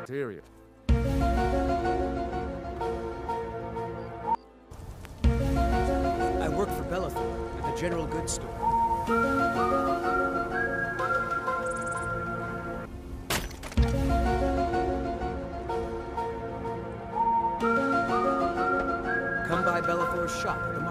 cafeteria. I work for Bellathorne at the general goods store. Come by Bellathorne's shop at the